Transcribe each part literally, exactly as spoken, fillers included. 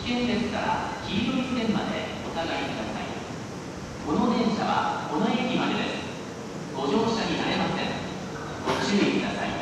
険ですから黄色い線までお下がりください。この電車はこの駅までです。ご乗車になれません。ご注意ください。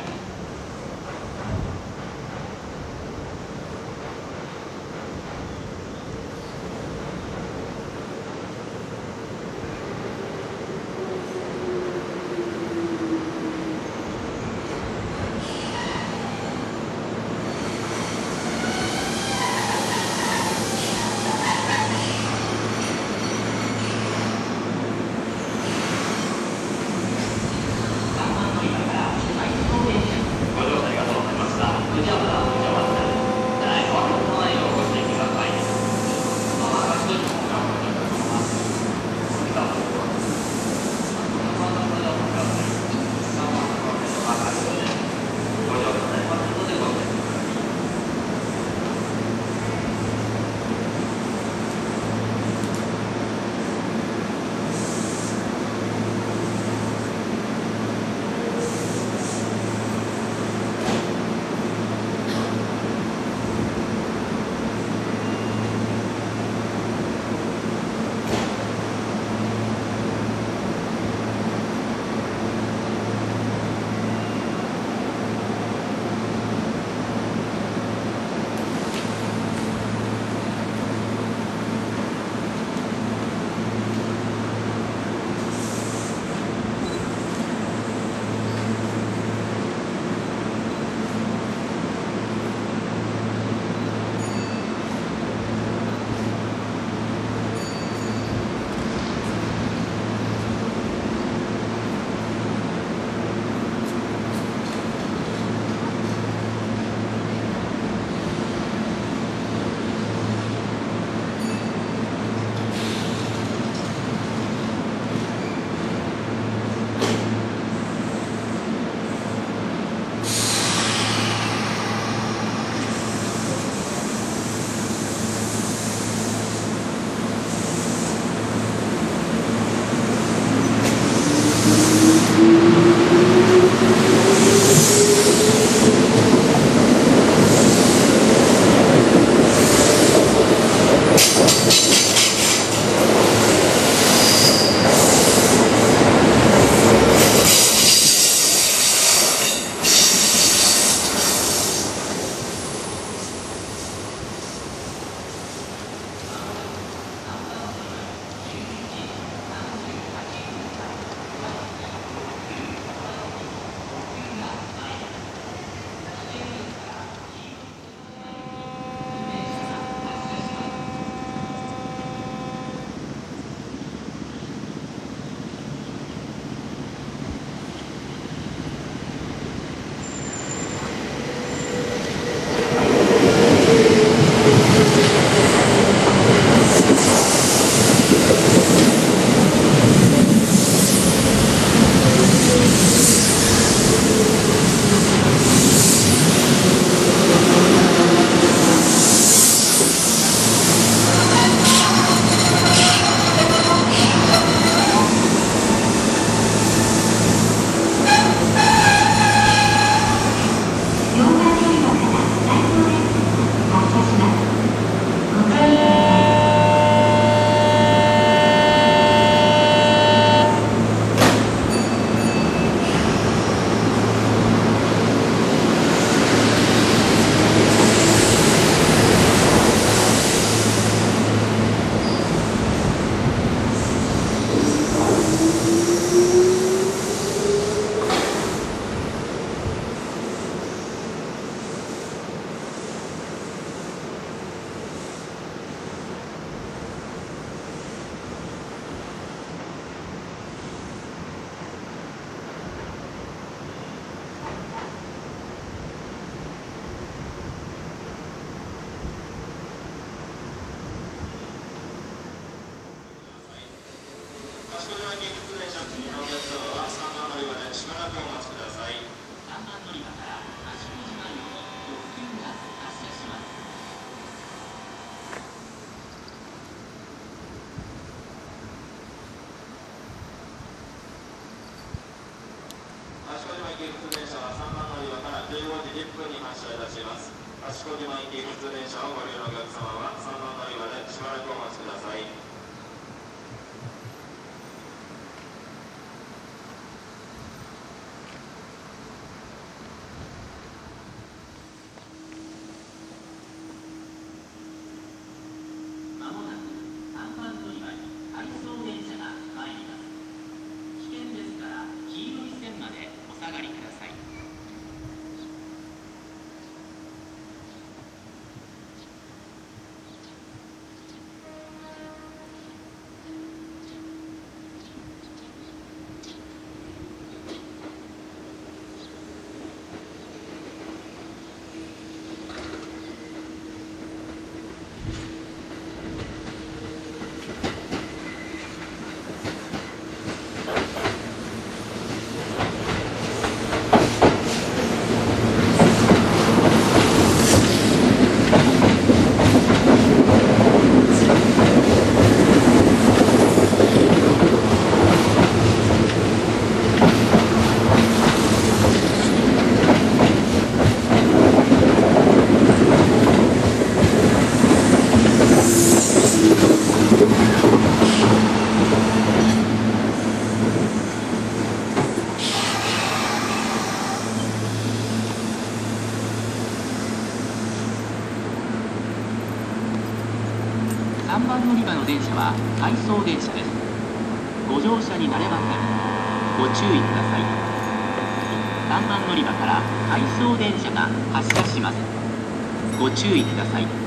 駅普通電車はさんばん乗り場からじゅうごじじゅっぷんに発車いたします。 賢島行き普通電車をご利用のお客様はさんばん乗り場でしばらくお待ちください。 まもなくさんばん乗り場に回送電車が参ります。危険ですから黄色い線までお下がりください。さんばん乗り場の電車は回送電車です。ご乗車になれません。ご注意ください。さんばん乗り場から回送電車が発車します。ご注意ください。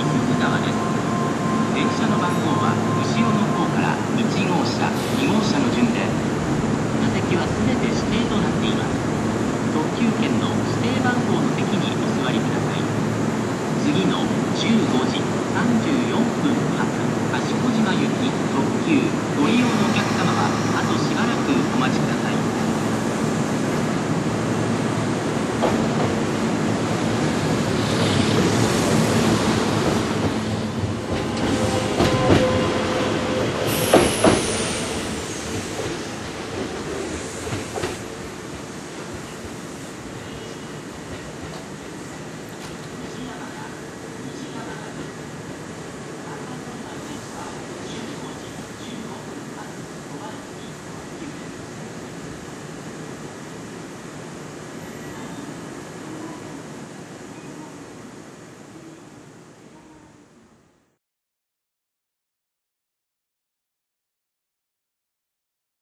電車の番号は後ろの方からいち号車、に号車の